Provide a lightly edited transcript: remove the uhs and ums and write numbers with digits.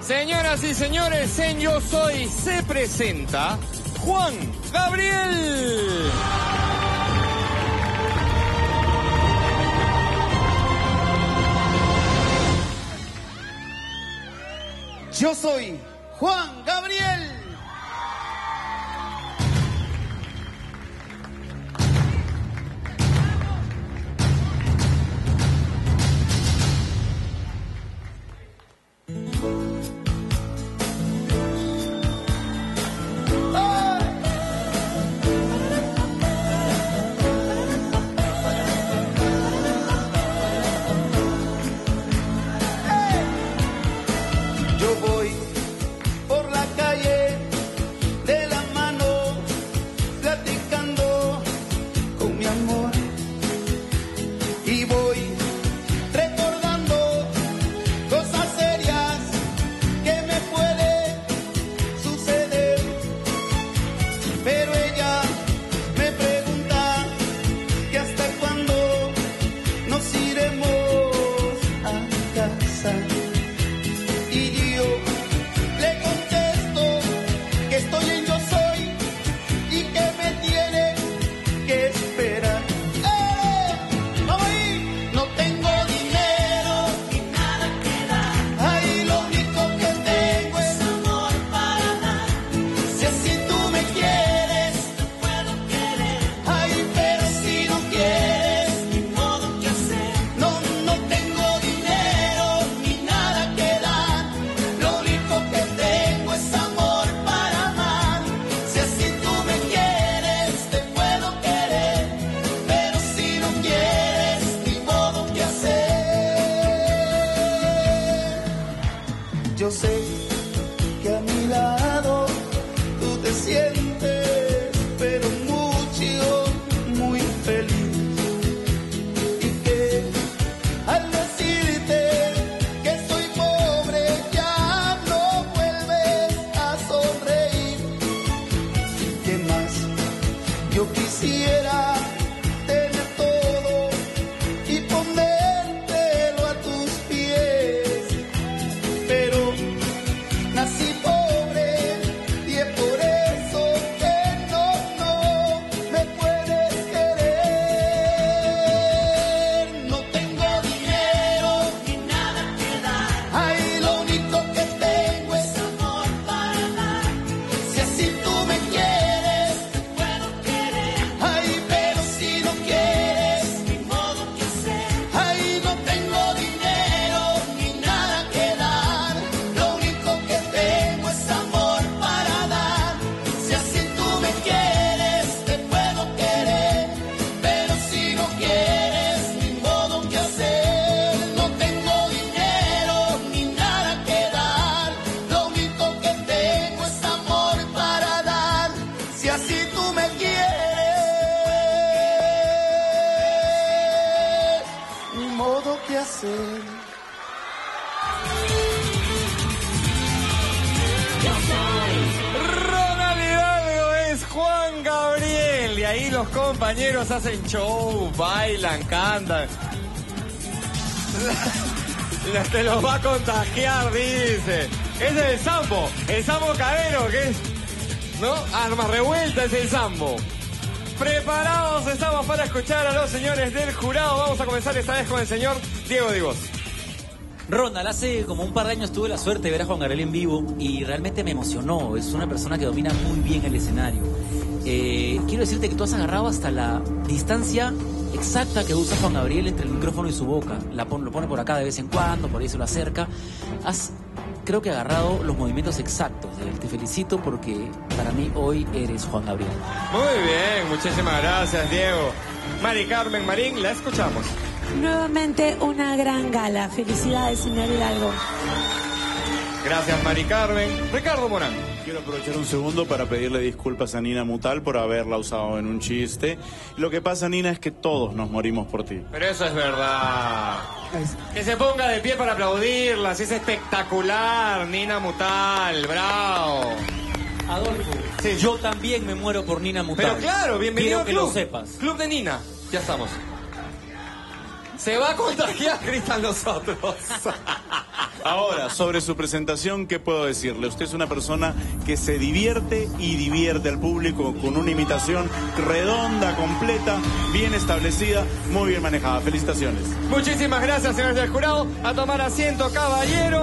Señoras y señores, en Yo Soy se presenta Juan Gabriel. Yo soy Juan Gabriel. Yo voy por la calle de la mano, platicando con mi amor. Y voy recordando cosas serias que me puede suceder. Pero ella me pregunta que hasta cuándo nos iremos a casa. Y yo le contesto que estoy en Yo Soy y que me tiene que esperar. ¡Vamos ahí! No tengo dinero ni nada que dar. Ahí lo único que tengo es amor para dar. Si así tú me quieres, te puedo querer. Ay, pero si no quieres, ni modo que hacer. No tengo dinero ni nada que dar. Lo único que tengo es amor para amar. Si así tú me quieres, te puedo querer. Pero si no quieres, ni modo que hacer. Yo sé que a mi lado tú te sientes, pero mucho, muy feliz. Y que al decirte que soy pobre ya no vuelves a sonreír. ¿Qué más? Yo quisiera tener todo y ponértelo a tus pies, pero nací pobre y es por eso que no me puedes querer. No tengo dinero ni nada que dar. Ay, lo único que tengo es amor para dar. Si así tú me quieres, te puedo querer. Ay, pero si no quieres, ni modo que hacer. Ay, no tengo dinero ni nada que dar. Lo único que tengo es amor para dar. Si así tú me quieres, te puedo querer. Pero si no quieres, ni modo que hacer. No tengo dinero ni nada que dar. Lo único que tengo es amor para dar. Si así tú me quieres, ni modo que hacer. Ronald Hidalgo es Juan Gabriel. Y ahí los compañeros hacen show, bailan, cantan. Te los va a contagiar, dice. Ese es el sambo cadero, que es, ¿no? Armas revueltas es el sambo. Preparados estamos para escuchar a los señores del jurado. Vamos a comenzar esta vez con el señor Diego Divos. Ronald, hace como un par de años tuve la suerte de ver a Juan Gabriel en vivo y realmente me emocionó. Es una persona que domina muy bien el escenario. Quiero decirte que tú has agarrado hasta la distancia exacta que usa Juan Gabriel entre el micrófono y su boca. Lo pone por acá de vez en cuando, por ahí se lo acerca. Creo que agarrado los movimientos exactos. Te felicito porque para mí hoy eres Juan Gabriel. Muy bien, muchísimas gracias, Diego. Mari Carmen Marín, la escuchamos. Nuevamente una gran gala. Felicidades, señor Hidalgo. Gracias, Mari Carmen. Ricardo Morán. Quiero aprovechar un segundo para pedirle disculpas a Nina Mutal por haberla usado en un chiste. Lo que pasa, Nina, es que todos nos morimos por ti. Pero eso es verdad. Que se ponga de pie para aplaudirla. Es espectacular, Nina Mutal. Bravo. Adolfo, sí. Yo también me muero por Nina Mutal. Pero claro, bienvenido Quiero al que club. lo sepas. Club de Nina. Ya estamos. Se va a contagiar Cristian nosotros. Ahora, sobre su presentación, ¿qué puedo decirle? Usted es una persona que se divierte y divierte al público con una imitación redonda, completa, bien establecida, muy bien manejada. Felicitaciones. Muchísimas gracias, señores del jurado. A tomar asiento, caballero.